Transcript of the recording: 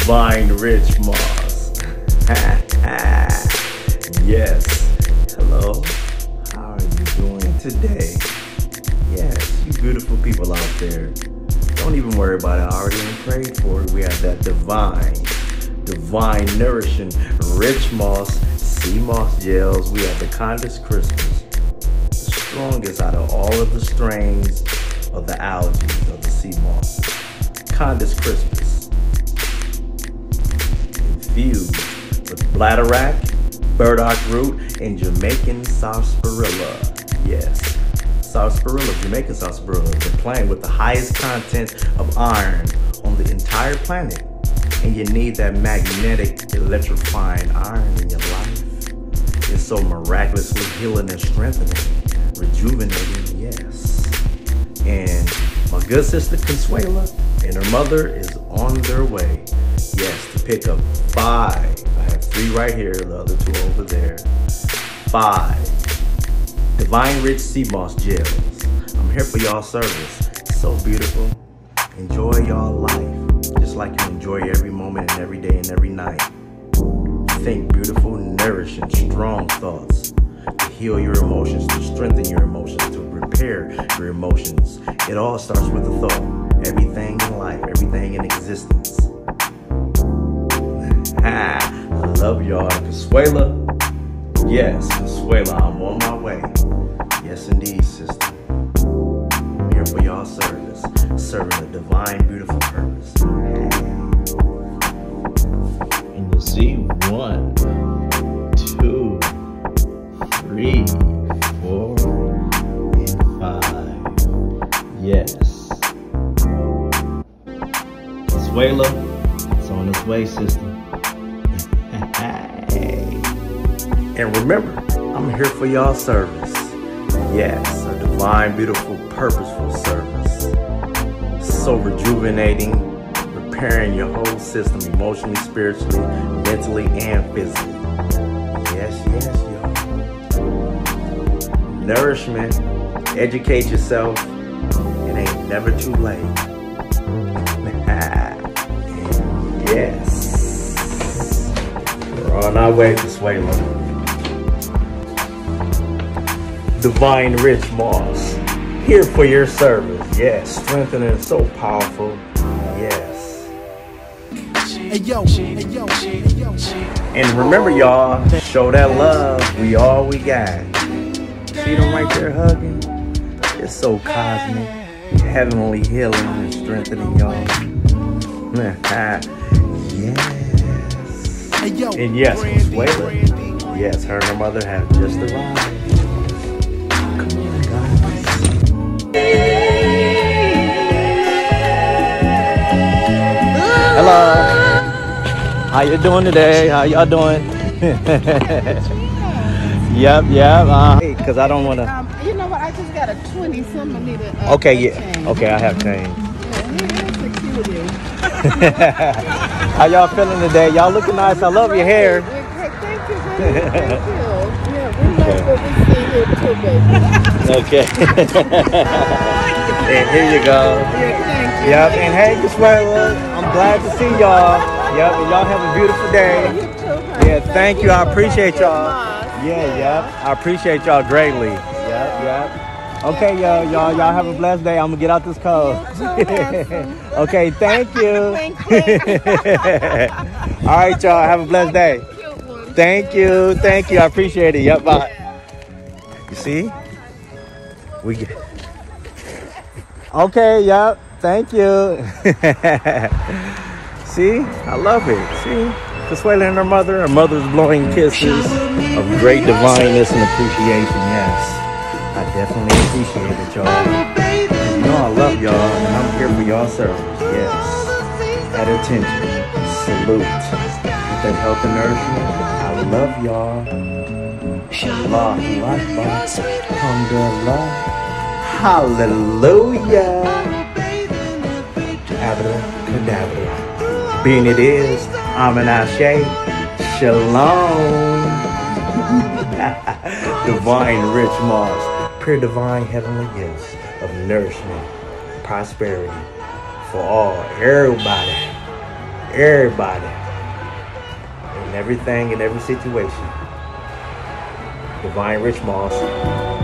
Divine Rich Moss. Yes. Hello. How are you doing today? Yes, you beautiful people out there. Don't even worry about it. I already prayed for it. We have that divine, nourishing, rich moss, sea moss gels. We have the Condis Crispus, the strongest out of all of the strains of the algae of the sea moss. Condis Crispus, infused with bladderwrack, burdock root, and Jamaican sarsaparilla. Yes, sarsaparilla, Jamaican sarsaparilla. They're playing with the highest content of iron on the entire planet. And you need that magnetic, electrifying iron in your life. It's so miraculously healing and strengthening, rejuvenating, yes. And my good sister Consuela and her mother is on their way, yes, to pick up 5. I have 3 right here, the other 2 over there. 5 Divine Rich Sea Moss gels. I'm here for y'all service. So beautiful. Enjoy y'all life. Just like you enjoy every moment and every day and every night. Think beautiful, nourishing, strong thoughts to heal your emotions, to strengthen your emotions, to repair your emotions. It all starts with a thought. Everything in life, everything in existence. I love y'all. Consuela. Yes, Consuela, I'm on my way. Yes, indeed, sister. I'm here for y'all service, serving a divine, beautiful purpose. And you'll see 1, 2, 3, 4, and 5. Yes. Consuela, it's on its way, sister. And remember, I'm here for y'all service. Yes, a divine, beautiful, purposeful service. So rejuvenating, repairing your whole system emotionally, spiritually, mentally, and physically. Yes, y'all. Nourishment, educate yourself. It ain't never too late. And yes, we're on our way to Consuela. Divine Rich Moss, here for your service. Yes, strengthening, so powerful. Yes. And remember, y'all, show that love. We all we got. See them right there hugging? It's so cosmic, heavenly healing and strengthening, y'all. Yes. And yes, Consuela. Yes, her and her mother have just arrived. Hello. How you doing today? How y'all doing? Yep. Because I don't want to. You know what? I just got a 20. Someone need a. Okay, yeah. Change. Okay, I have change. How y'all feeling today? Y'all looking nice. I love your hair. Thank you, baby. Thank you. Yeah, we love what we see here too, baby. Okay. And here you go. Thank you. Yep. And hey, Consuela, I'm glad to see y'all. Yep. And y'all have a beautiful day. You too, yeah. Thank you. I appreciate y'all. Yep. I appreciate y'all greatly. Yep. Okay, y'all have a blessed day. I'm gonna get out this cold. Okay. Thank you. All right, y'all. Have a blessed day. Thank you. I appreciate it. Yep. Bye. You see? We get. Okay, yep. Thank you. See? I love it. See? Consuela and her mother's blowing kisses of great divineness and appreciation. Yes. I definitely appreciate it, y'all. You know I love y'all, and I'm here for y'all service. Yes. At attention. Salute. With that health and nourishment. I love y'all. Allah Akbar. Alhamdulillah. Hallelujah. Abracadabra. Being it is, Amen Ashe. Shalom. Divine Rich Moss. Pure divine heavenly gifts of nourishment, prosperity for all, everybody. everybody, in everything, in every situation. Divine Rich Moss.